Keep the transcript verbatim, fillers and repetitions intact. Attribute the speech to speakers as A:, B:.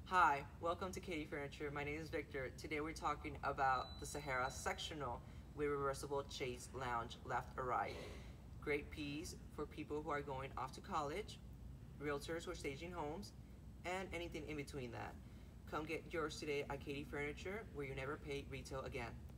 A: Hi, welcome to Katie Furniture. My name is Victor. Today we're talking about the Sahara sectional with reversible chaise lounge left or right. Great piece for people who are going off to college, realtors who are staging homes, and anything in between that. Come get yours today at Katie Furniture, where you never pay retail again.